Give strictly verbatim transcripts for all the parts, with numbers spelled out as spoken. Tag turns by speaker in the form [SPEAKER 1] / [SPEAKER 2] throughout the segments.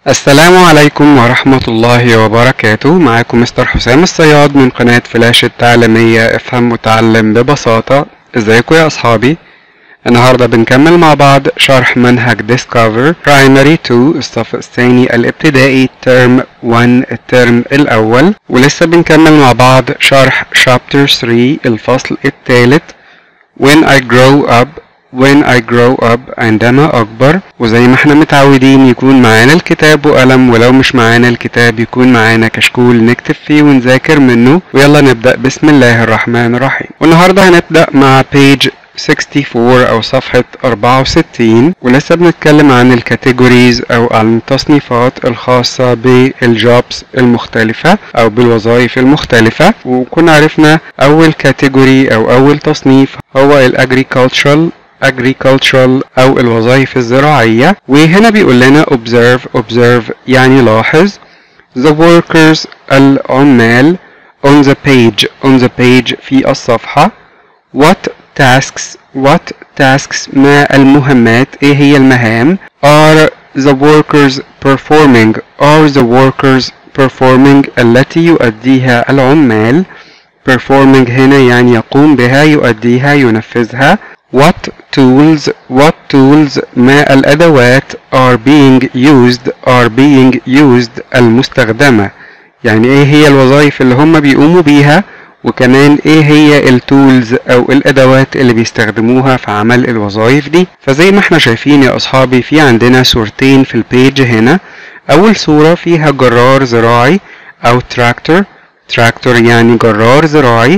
[SPEAKER 1] السلام عليكم ورحمة الله وبركاته. معاكم مستر حسام الصياد من قناة فلاش التعليمية افهم وتعلم ببساطة. ازيكم يا اصحابي؟ النهاردة بنكمل مع بعض شرح منهج Discover Primary two الصف الثاني الابتدائي ترم واحد الترم الاول، ولسه بنكمل مع بعض شرح Chapter three الفصل الثالث When I grow up When I grow up عندما أكبر. وزي ما احنا متعودين يكون معانا الكتاب وقلم، ولو مش معانا الكتاب يكون معانا كشكول نكتب فيه ونذاكر منه. ويلا نبدأ بسم الله الرحمن الرحيم. والنهاردة هنبدأ مع page أربعة وستين أو صفحة أربعة وستين، ولسه بنتكلم عن الكاتيجوريز أو عن التصنيفات الخاصة بالجوبس المختلفة أو بالوظائف المختلفة. وكنا عرفنا أول كاتيجوري أو أول تصنيف هو الأجريكالتشرال agricultural أو الوظائف الزراعية. وهنا بيقول لنا observe observe يعني لاحظ the workers العمال on the page on the page في الصفحة what tasks what tasks ما المهمات ايه هي المهام are the workers performing are the workers performing التي يؤديها العمال. performing هنا يعني يقوم بها يؤديها ينفذها. What tools what tools ما الأدوات are being used are being used المستخدمة. يعني ايه هي الوظائف اللي هم بيقوموا بيها، وكمان ايه هي التولز او الأدوات اللي بيستخدموها في عمل الوظائف دي. فزي ما احنا شايفين يا أصحابي في عندنا صورتين في البيج هنا. أول صورة فيها جرار زراعي أو تراكتور تراكتور يعني جرار زراعي.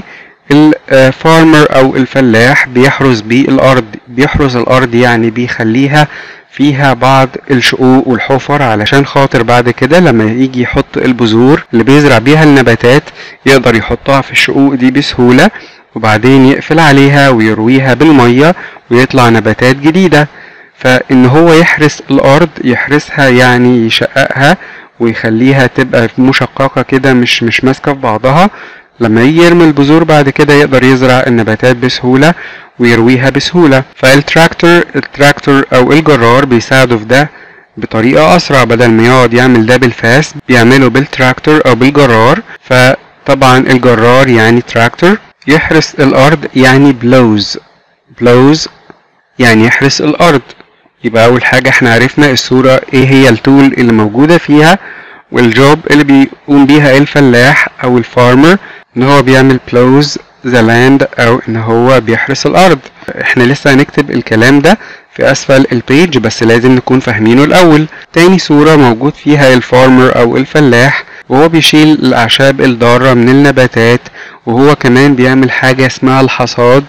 [SPEAKER 1] الفارمر او الفلاح بيحرث بيه الارض بيحرث الارض يعني بيخليها فيها بعض الشقوق والحفر علشان خاطر بعد كده لما يجي يحط البذور اللي بيزرع بيها النباتات يقدر يحطها في الشقوق دي بسهولة، وبعدين يقفل عليها ويرويها بالمية ويطلع نباتات جديدة. فان هو يحرث الارض يحرثها يعني يشققها ويخليها تبقى مشققة كده مش مش ماسكة في بعضها. لما يجي يرمي البذور بعد كده يقدر يزرع النباتات بسهولة ويرويها بسهولة. فالتراكتور التراكتور او الجرار بيساعده في ده بطريقة اسرع، بدل ما يقعد يعمل ده بالفاس بيعمله بالتراكتور او بالجرار. فطبعا الجرار يعني تراكتور. يحرث الارض يعني بلوز بلوز يعني يحرث الارض. يبقى اول حاجة احنا عرفنا الصورة ايه هي التول اللي موجودة فيها، والجوب اللي بيقوم بيها الفلاح او الفارمر ان هو بيعمل plows the land او ان هو بيحرث الارض. احنا لسه هنكتب الكلام ده في اسفل البيج بس لازم نكون فاهمينه الاول. تاني صورة موجود فيها الفارمر او الفلاح وهو بيشيل الاعشاب الضارة من النباتات، وهو كمان بيعمل حاجة اسمها الحصاد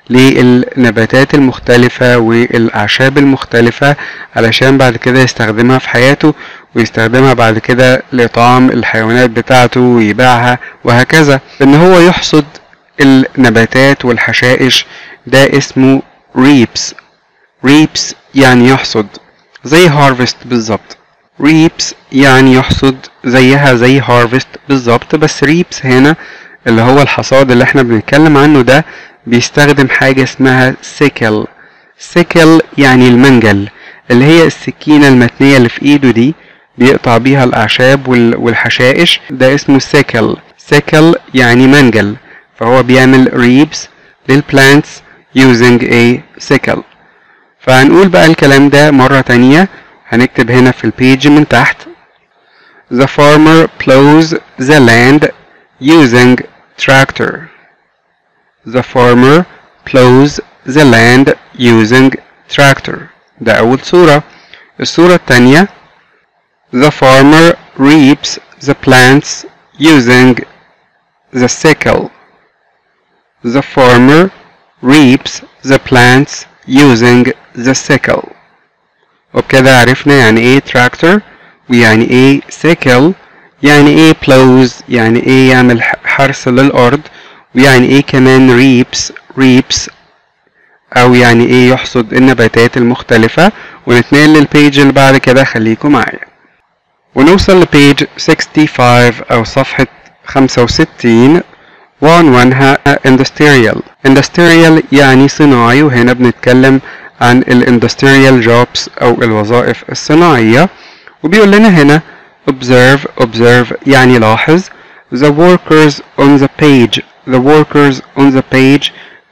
[SPEAKER 1] للنباتات المختلفة والأعشاب المختلفة علشان بعد كده يستخدمها في حياته ويستخدمها بعد كده لإطعام الحيوانات بتاعته ويبيعها وهكذا. إن هو يحصد النباتات والحشائش ده اسمه reaps reaps يعني يحصد زي harvest بالظبط. reaps يعني يحصد زيها زي harvest بالظبط، بس reaps هنا اللي هو الحصاد اللي احنا بنتكلم عنه ده بيستخدم حاجة اسمها سيكل. سيكل يعني المنجل، اللي هي السكينة المتنية اللي في ايده دي بيقطع بيها الأعشاب والحشائش، ده اسمه سيكل. سيكل يعني منجل، فهو بيعمل reaps للplants using a sickle. فهنقول بقى الكلام ده مرة تانية. هنكتب هنا في البيج من تحت The farmer plows the land using tractor. The farmer plows the land using tractor. ده أول صورة. الصورة التانية The farmer reaps the plants using the sickle. The farmer reaps the plants using the sickle. وبكده عرفنا يعني ايه tractor ويعني ايه sickle، يعني ايه plows يعني ايه يعمل حرث للأرض، ويعني ايه كمان reaps reaps او يعني ايه يحصد النباتات المختلفة. ونتنقل للبيج اللي بعد كده، خليكم معايا ونوصل لبيج خمسة وستين او صفحة خمسة وستين وعنوانها industrial. industrial يعني صناعي، وهنا بنتكلم عن الاندستريال جوبس او الوظائف الصناعية. وبيقول لنا هنا observe observe يعني لاحظ the workers on the page the workers on the page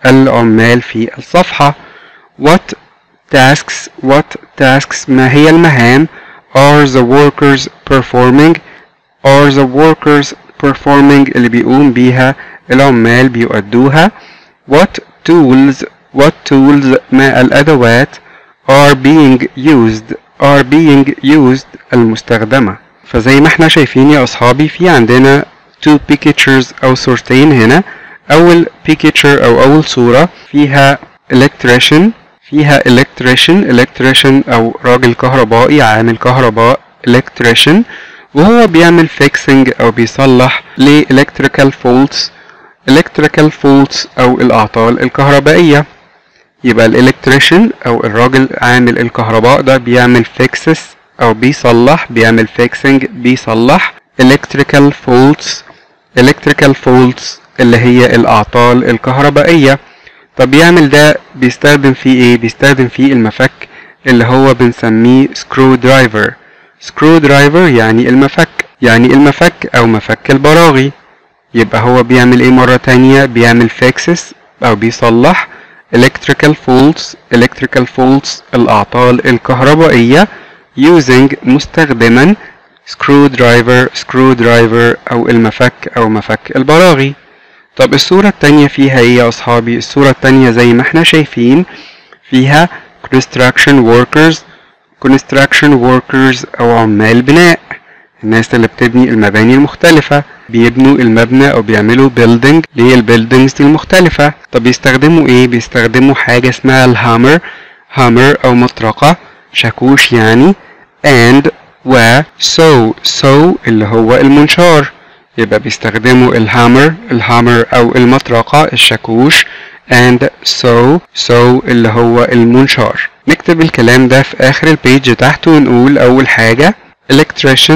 [SPEAKER 1] العمال في الصفحة. what tasks what tasks ما هي المهام are the workers performing are the workers performing اللي بيقوم بيها العمال بيؤدوها. what tools what tools ما الأدوات are being used are being used المستخدمة. فزي ما احنا شايفين يا أصحابي في عندنا two pictures أو صورتين هنا. أول picture أو أول صورة فيها electrician فيها electrician electrician أو راجل كهربائي عامل كهرباء electrician وهو بيعمل fixing أو بيصلح ل electrical faults electrical faults أو الأعطال الكهربائية. يبقى الالكتريشن أو الراجل عامل الكهرباء ده بيعمل fixes أو بيصلح بيعمل fixing بيصلح electrical faults electrical faults اللي هي الأعطال الكهربائية. طب يعمل ده بيستخدم فيه ايه؟ بيستخدم فيه المفك اللي هو بنسميه screw driver screw driver يعني المفك يعني المفك أو مفك البراغي. يبقى هو بيعمل ايه مرة تانية؟ بيعمل fixes أو بيصلح electrical faults electrical faults الأعطال الكهربائية using مستخدما screw driver screw driver أو المفك أو مفك البراغي. طب الصورة التانية فيها ايه يا أصحابي؟ الصورة التانية زي ما احنا شايفين فيها construction workers construction workers أو عمال بناء الناس اللي بتبني المباني المختلفة بيبنوا المبنى أو بيعملوا building للbuildings المختلفة. طب بيستخدموا ايه؟ بيستخدموا حاجة اسمها الهامر هامر أو مطرقة شاكوش يعني and و saw saw اللي هو المنشار. يبقى بيستخدموا الهامر الهامر أو المطرقة الشاكوش and saw saw اللي هو المنشار. نكتب الكلام ده في آخر البيج تحت ونقول أول حاجة electrician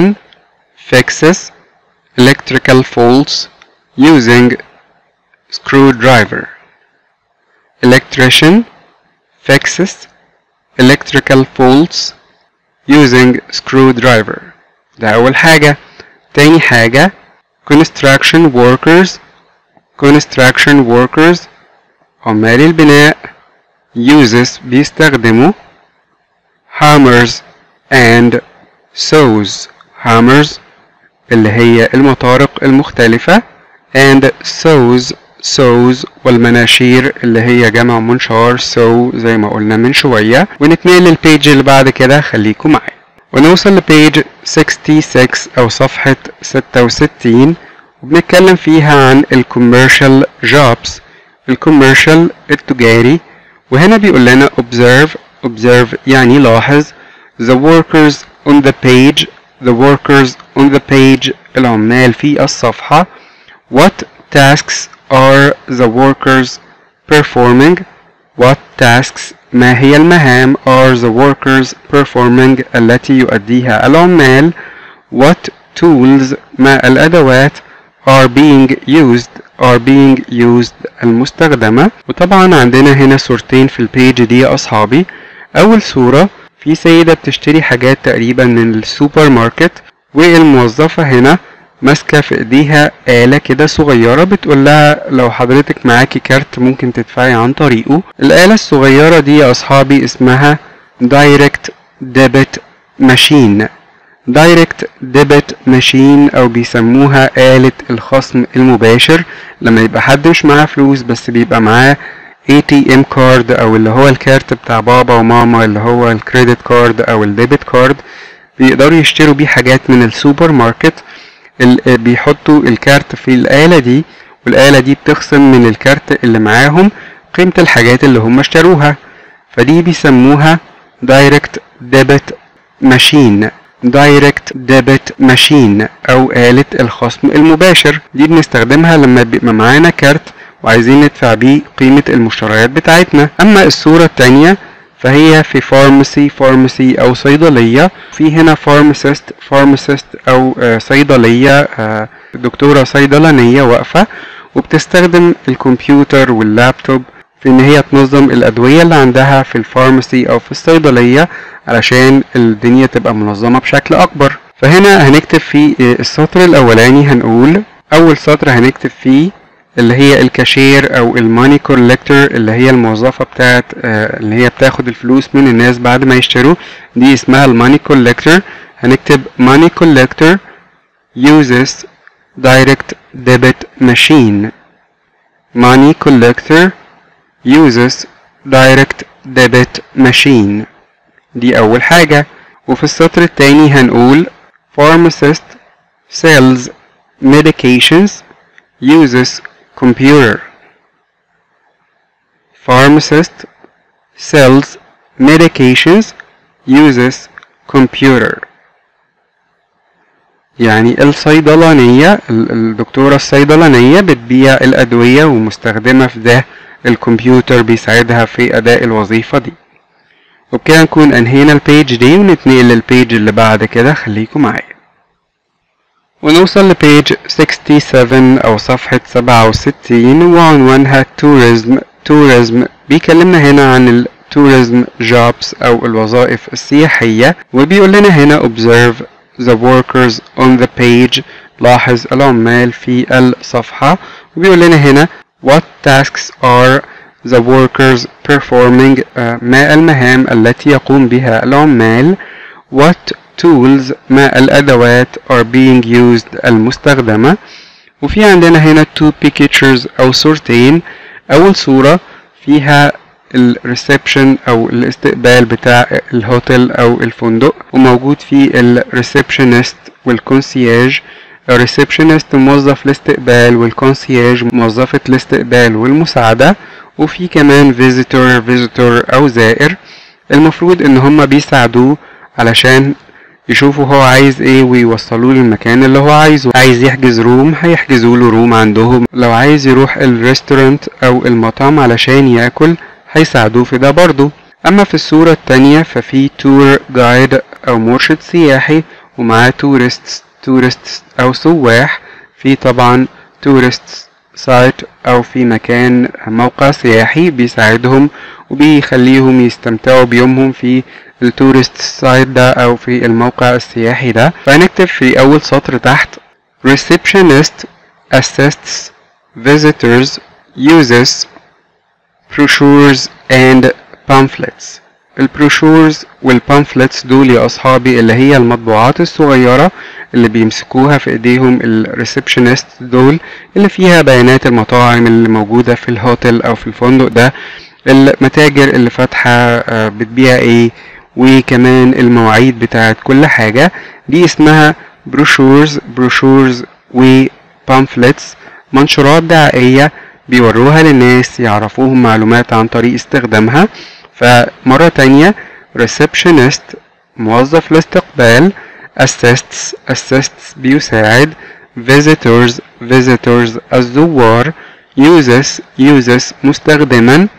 [SPEAKER 1] fixes electrical faults using screwdriver electrician fixes electrical faults using screwdriver. ده أول حاجة. تاني حاجة construction workers construction workers عمال البناء uses بيستخدموا hammers and saws hammers اللي هي المطارق المختلفة and saws saws والمناشير اللي هي جمع منشار saw زي ما قلنا من شوية. ونتنقل للبيج اللي بعد كده خليكم معايا ونوصل لبيج ستة وستين أو صفحة ستة وستين وبنتكلم فيها عن الكوميرشال جوبز الكوميرشال التجاري. وهنا بيقول لنا observe observe يعني لاحظ the workers on the page the workers on the page العمال في الصفحة. what tasks are the workers performing what tasks ما هي المهام are the workers performing التي يؤديها العمال. what tools ما الأدوات are being used are being used المستخدمة. وطبعا عندنا هنا صورتين في البيج دي يا أصحابي. أول صورة في سيدة بتشتري حاجات تقريبا من السوبر ماركت والموظفة هنا ماسكة في ايديها آلة كده صغيرة بتقول لها لو حضرتك معاكي كارت ممكن تدفعي عن طريقه. الآلة الصغيرة دي يا أصحابي اسمها Direct Debit Machine Direct Debit Machine أو بيسموها آلة الخصم المباشر. لما يبقى حد مش معاه فلوس بس بيبقى معاه إيه تي إم كارد أو اللي هو الكارت بتاع بابا وماما اللي هو الكريدت كارد أو الديبت كارد بيقدروا يشتروا بيه حاجات من السوبر ماركت. بيحطوا الكارت في الآلة دي والآلة دي بتخصم من الكارت اللي معاهم قيمة الحاجات اللي هم اشتروها. فدي بيسموها Direct Debit Machine Direct Debit Machine أو آلة الخصم المباشر. دي بنستخدمها لما بيبقى معانا كارت وعايزين ندفع بيه قيمة المشتريات بتاعتنا. أما الصورة التانية فهي في فارماسي فارماسي أو صيدلية. في هنا فارماسيست فارماسيست أو صيدلية دكتورة صيدلانية واقفة وبتستخدم الكمبيوتر واللابتوب في ان هي تنظم الادوية اللي عندها في الفارماسي او في الصيدلية علشان الدنيا تبقى منظمة بشكل اكبر. فهنا هنكتب في السطر الاولاني هنقول اول سطر هنكتب فيه اللي هي الكاشير او الماني كولكتور اللي هي الموظفة بتاعت اللي هي بتاخد الفلوس من الناس بعد ما يشتروا، دي اسمها الماني كولكتور. هنكتب money collector uses direct debit machine. money collector uses direct debit machine، دي أول حاجة. وفي السطر التاني هنقول pharmacist sells medications uses computer. pharmacist sells medications uses computer. يعني الصيدلانية الدكتورة الصيدلانية بتبيع الأدوية ومستخدمة في ده الكمبيوتر بيساعدها في أداء الوظيفة دي. وبكده نكون أنهينا البيج دي ونتنقل للبيج اللي بعد كده، خليكم معايا ونوصل لبيج سبعة وستين أو صفحة سبعة وستين وعنوانها tourism. tourism بيكلمنا هنا عن ال tourism jobs أو الوظائف السياحية، وبيقول لنا هنا observe the workers on the page. لاحظ العمال في الصفحة. وبيقول لنا هنا what tasks are the workers performing. ما المهام التي يقوم بها العمال. what tools ما الأدوات are being used المستخدمة. وفي عندنا هنا two pictures أو صورتين. أول صورة فيها الريسبشن او الاستقبال بتاع الهوتيل او الفندق، وموجود فيه الريسبشنست والكونسياج. الريسبشنست موظف الاستقبال والكونسياج موظفة الاستقبال والمساعدة. وفي كمان فيزيتور فيزيتور او زائر، المفروض ان هما بيساعدوه علشان يشوفوا هو عايز ايه ويوصلوه للمكان اللي هو عايزه. عايز يحجز روم هيحجزوا له روم عندهم، لو عايز يروح الريستورانت او المطعم علشان ياكل هيساعدوه في ده برضو. اما في الصورة التانية ففي تور جايد او مرشد سياحي ومعاه تورستس تورستس او سواح. في طبعا تورست سايت او في مكان موقع سياحي بيساعدهم وبيخليهم يستمتعوا بيومهم في التورست سايت ده او في الموقع السياحي ده. فهنكتب في اول سطر تحت receptionist assists visitors uses brochures and pamphlets. البروشورز والبامفلتس دول يا اصحابي اللي هي المطبوعات الصغيرة اللي بيمسكوها في ايديهم الريسبشنست دول، اللي فيها بيانات المطاعم اللي موجودة في الهوتيل او في الفندق ده، المتاجر اللي فاتحة بتبيع ايه، وكمان المواعيد بتاعت كل حاجة. دي اسمها بروشورز بروشورز وبامفلتس، منشورات دعائية بيوروها للناس يعرفوهم معلومات عن طريق استخدامها. فمرة تانية receptionist موظف الاستقبال، assists assists بيساعد، visitors visitors الزوار، uses uses مستخدما،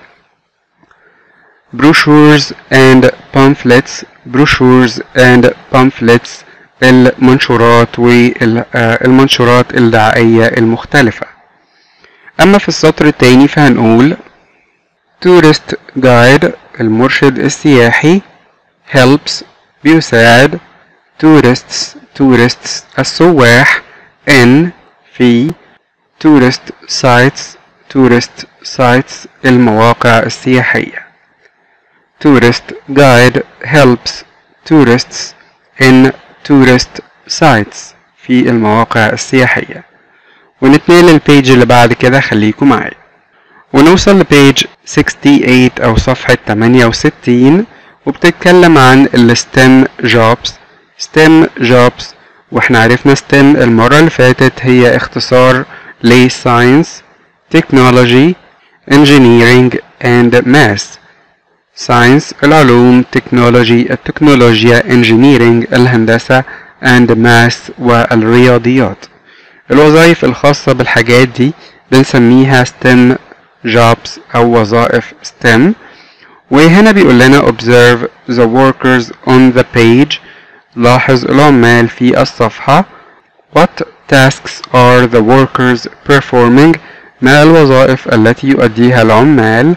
[SPEAKER 1] brochures and pamphlets brochures and pamphlets المنشورات والمنشورات الدعائية المختلفة. أما في السطر التاني فهنقول tourist guide المرشد السياحي، helps بيساعد، tourists tourists السواح، in في tourist sites tourist sites المواقع السياحية. tourist guide helps tourists in tourist sites في المواقع السياحية. ونتنقل للبيج اللي بعد كده، خليكم معايا ونوصل لبيج ثمانية وستين أو صفحة ثمانية وستين، وبتتكلم عن ال ستيم jobs. ستيم jobs واحنا عرفنا ستيم المرة اللي فاتت هي اختصار ل Science, Technology, Engineering and Math. Science العلوم، Technology التكنولوجيا، Engineering الهندسة and Math والرياضيات. الوظائف الخاصة بالحاجات دي بنسميها ستيم jobs أو وظائف ستيم. وهنا بيقول لنا observe the workers on the page. لاحظ العمال في الصفحة. what tasks are the workers performing. ما الوظائف التي يؤديها العمال.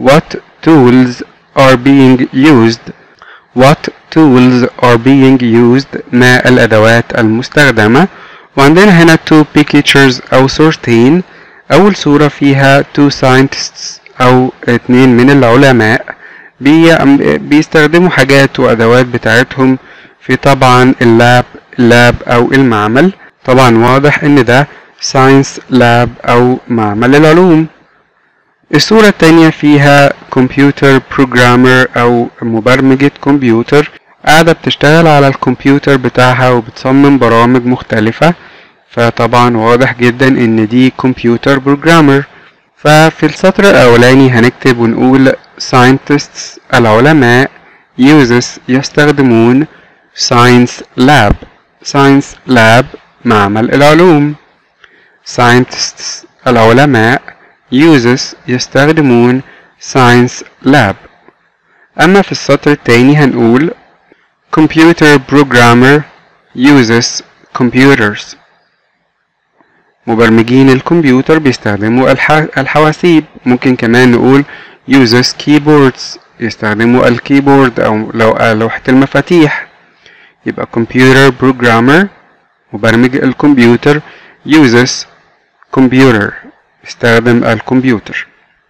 [SPEAKER 1] what tools are being used what tools are being used ما الأدوات المستخدمة. وعندنا هنا two pictures أو صورتين. أول صورة فيها two scientists أو اتنين من العلماء بي بيستخدموا حاجات وأدوات بتاعتهم في طبعا اللاب اللاب أو المعمل. طبعا واضح إن ده science lab أو معمل العلوم. الصورة التانية فيها كمبيوتر بروجرامر أو مبرمجة كمبيوتر قاعدة بتشتغل على الكمبيوتر بتاعها وبتصمم برامج مختلفة، فطبعا واضح جدا إن دي كمبيوتر بروجرامر. ففي السطر الأولاني هنكتب ونقول scientists العلماء uses يستخدمون science lab science lab معمل العلوم. scientists العلماء uses يستخدمون science lab. أما في السطر التاني هنقول computer programmer uses computers مبرمجين الكمبيوتر بيستخدموا الحواسيب. ممكن كمان نقول uses keyboards يستخدموا الكيبورد أو لوحة المفاتيح. يبقى computer programmer مبرمج الكمبيوتر uses computer يستخدم الكمبيوتر.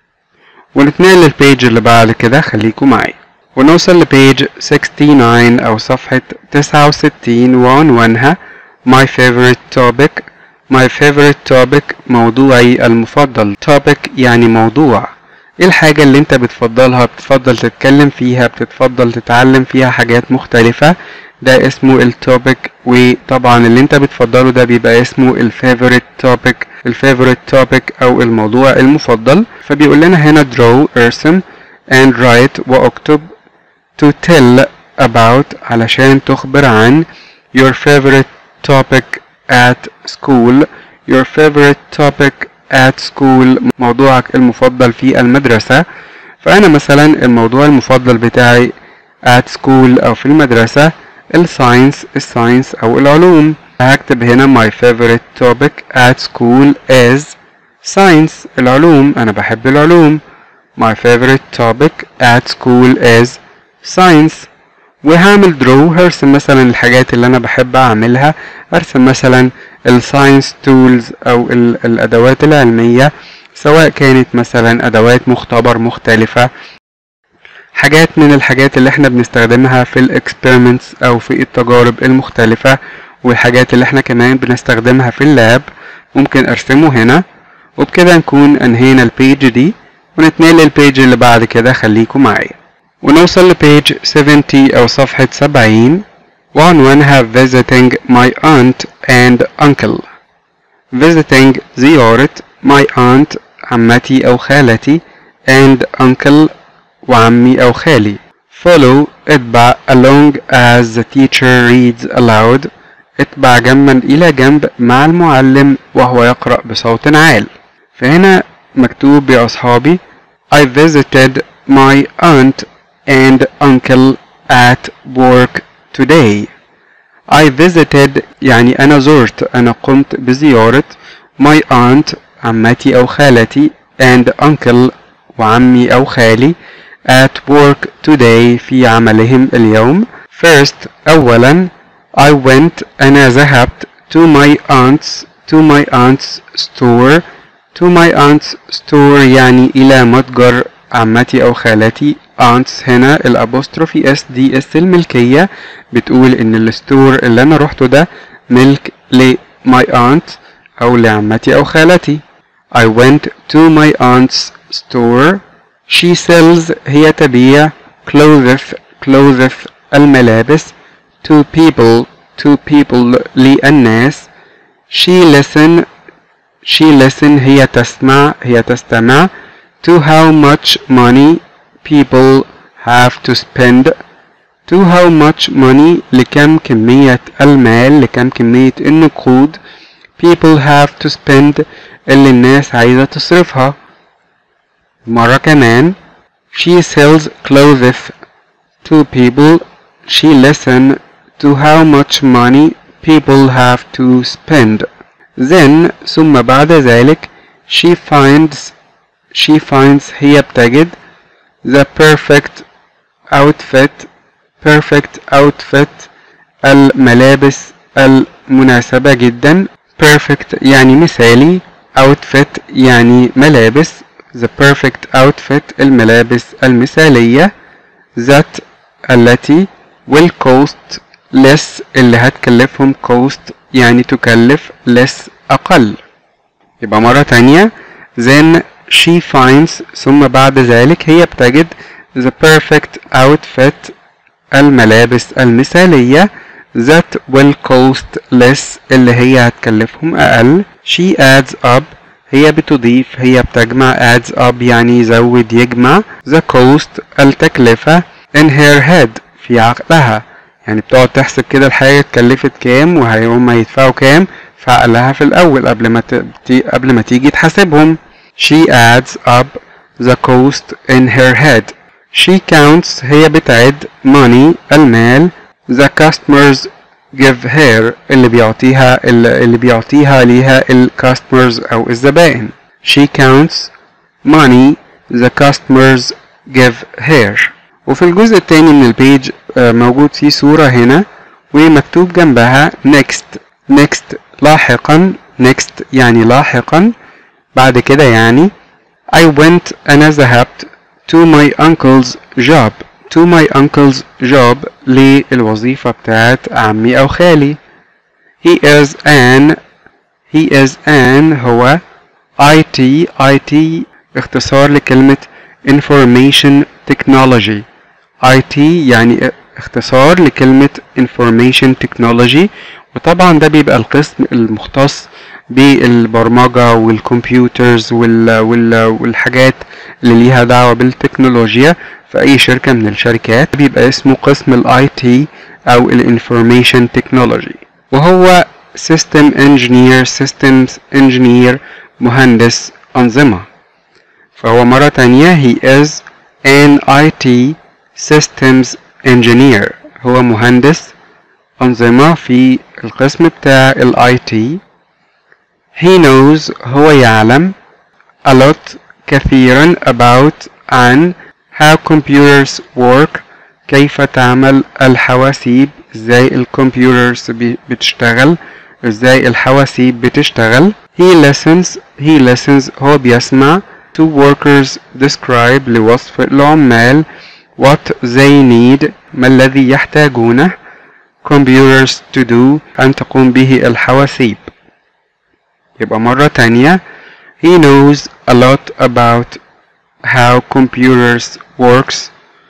[SPEAKER 1] ونتنقل للبيج اللي بعد كده، خليكم معايا ونوصل لبيج تسعة وستين أو صفحة تسعة وستين وعنوانها my favorite topic. my favorite topic موضوعي المفضل. topic يعني موضوع. ايه الحاجة اللي انت بتفضلها، بتفضل تتكلم فيها، بتفضل تتعلم فيها حاجات مختلفة، ده اسمه التوبيك. وطبعا اللي انت بتفضله ده بيبقى اسمه الفيفوريت توبيك الفيفوريت توبيك او الموضوع المفضل. فبيقول لنا هنا draw ارسم and write واكتب to tell about علشان تخبر عن your favorite topic at school your favorite topic at school موضوعك المفضل في المدرسة. فأنا مثلا الموضوع المفضل بتاعي at school أو في المدرسة الساينس الساينس أو العلوم. هكتب هنا my favorite topic at school is science العلوم. أنا بحب العلوم. my favorite topic at school is science. وهعمل draw هرسم مثلا الحاجات اللي أنا بحب أعملها. أرسم مثلا الساينس تولز أو الأدوات العلمية، سواء كانت مثلا أدوات مختبر مختلفة، حاجات من الحاجات اللي احنا بنستخدمها في الاكسبيرمنتس أو في التجارب المختلفة، والحاجات اللي احنا كمان بنستخدمها في اللاب ممكن أرسمه هنا. وبكده نكون أنهينا البيج دي ونتنقل للبيج اللي بعد كده. خليكم معايا ونوصل لبيج سبعين أو صفحة سبعين وعنوانها visiting my aunt and uncle. visiting زيارة my aunt عمتي أو خالتي and uncle وعمي أو خالي. follow اتبع along as the teacher reads aloud اتبع جنبا إلى جنب مع المعلم وهو يقرأ بصوت عال. فهنا مكتوب يا أصحابي I visited my aunt and uncle at work today. I visited يعني أنا زرت، أنا قمت بزيارة my aunt عمتي أو خالتي and uncle وعمي أو خالي at work today في عملهم اليوم. first أولا I went أنا ذهبت to my aunt's to my aunt's store to my aunt's store يعني إلى متجر عمتي أو خالتي. aunts هنا الابوستروفي اس دي اس الملكية، بتقول إن الستور اللي أنا روحته ده ملك ل my aunt أو لعمتي أو خالتي. I went to my aunt's store. she sells هي تبيع clothes clothes الملابس to people to people للناس. she listen she listen هي تسمع هي تستمع to how much money people have to spend to how much money لكم كمية المال لكم كمية النقود people have to spend اللي الناس عايزة تصرفها. مرة كمان she sells clothes to people. she listen to how much money people have to spend. then ثم بعد ذلك she finds she finds هي بتجد the perfect outfit perfect outfit الملابس المناسبة جدا. perfect يعني مثالي، outfit يعني ملابس. the perfect outfit الملابس المثالية. that التي will cost less اللي هتكلفهم cost يعني تكلف less أقل. يبقى مرة تانية then she finds ثم بعد ذلك هي بتجد the perfect outfit الملابس المثالية that will cost less اللي هي هتكلفهم أقل. she adds up هي بتضيف هي بتجمع adds up يعني يزود يجمع the cost التكلفة in her head في عقلها، يعني بتقعد تحسب كده الحاجة اتكلفت كام وهيهم هيدفعوا كام في عقلها في الأول قبل ما ت... قبل ما تيجي تحاسبهم. she adds up the cost in her head. she counts هي بتعد money المال the customers give her اللي بيعطيها اللي بيعطيها ليها ال customers أو الزبائن. she counts money the customers give her. وفي الجزء الثاني من البيج موجود فيه صورة هنا ومكتوب جنبها next. next لاحقا، next يعني لاحقا بعد كده يعني. I went أنا ذهبت to my uncle's job to my uncle's job للوظيفة بتاعت عمي أو خالي. he is an he is an هو آي تي آي تي اختصار لكلمة information technology. آي تي يعني اختصار لكلمة information technology، وطبعا ده بيبقى القسم المختص بالبرمجة والكمبيوترز وال وال والحاجات اللي ليها دعوة بالتكنولوجيا في أي شركة من الشركات بيبقى اسمه قسم ال آي تي أو ال information technology. وهو system engineer systems engineer مهندس أنظمة. فهو مرة تانية he is an آي تي systems engineer هو مهندس أنظمة في القسم بتاع ال آي تي. he knows هو يعلم a lot كثيرا about عن how computers work كيف تعمل الحواسيب، ازاي الكمبيوترز بتشتغل، ازاي الحواسيب بتشتغل. he listens he listens هو بيسمع to workers describe لوصف العمال what they need ما الذي يحتاجونه computers to do أن تقوم به الحواسيب. يبقى مرة تانية he knows a lot about how computers works.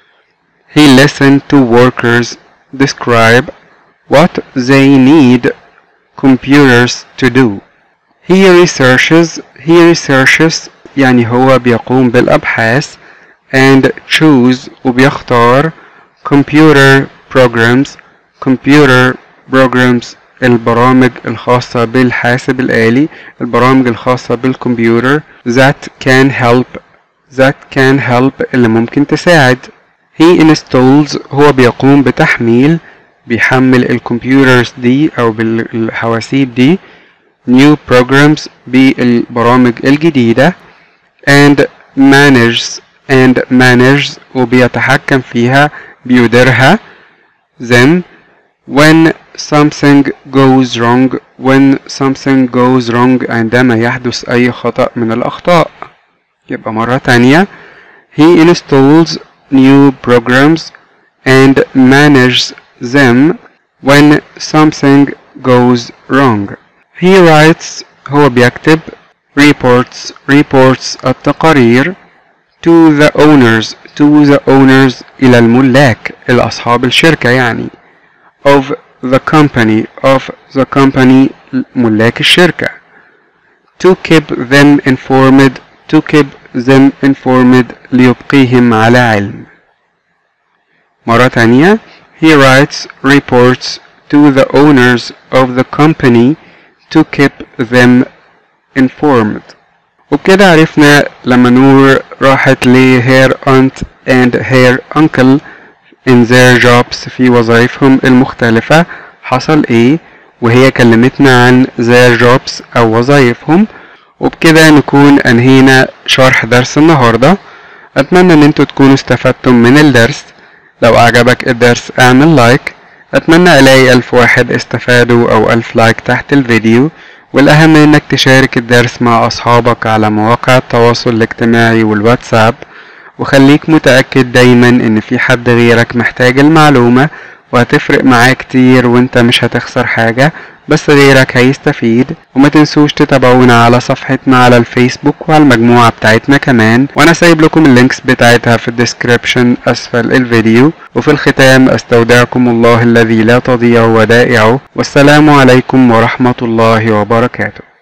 [SPEAKER 1] he listened to workers describe what they need computers to do. he researches he researches يعني هو بيقوم بالأبحاث and choose وبيختار computer programs computer programs البرامج الخاصة بالحاسب الآلي، البرامج الخاصة بالكمبيوتر that can help that can help اللي ممكن تساعد. he installs هو بيقوم بتحميل بيحمل الكمبيوترز دي أو بالحواسيب دي new programs بالبرامج الجديدة and manages and manages وبيتحكم فيها بيديرها then when something goes wrong when something goes wrong عندما يحدث أي خطأ من الأخطاء. يبقى مرة تانية he installs new programs and manages them when something goes wrong. he writes هو بيكتب reports reports التقارير to the owners to the owners إلى الملاك إلى أصحاب الشركة يعني of the company of the company ملاك الشركة to keep them informed to keep them informed ليبقيهم على علم. مرة تانية he writes reports to the owners of the company to keep them informed. وبكده عرفنا لما نور راحت ل her aunt and her uncle in their jobs في وظائفهم المختلفة حصل ايه، وهي كلمتنا عن their jobs او وظائفهم. وبكده نكون انهينا شرح درس النهاردة. اتمنى ان انتوا تكونوا استفدتم من الدرس. لو اعجبك الدرس اعمل لايك. اتمنى الاقي الف واحد استفادوا او الف لايك تحت الفيديو، والاهم انك تشارك الدرس مع اصحابك على مواقع التواصل الاجتماعي والواتساب، وخليك متأكد دايما ان في حد غيرك محتاج المعلومة، وهتفرق معاه كتير وانت مش هتخسر حاجة بس غيرك هيستفيد. وما تنسوش تتابعونا على صفحتنا على الفيسبوك وعلى المجموعة بتاعتنا كمان، وانا سايب لكم اللينكس بتاعتها في الديسكريبشن اسفل الفيديو. وفي الختام استودعكم الله الذي لا تضيع ودائعه، والسلام عليكم ورحمة الله وبركاته.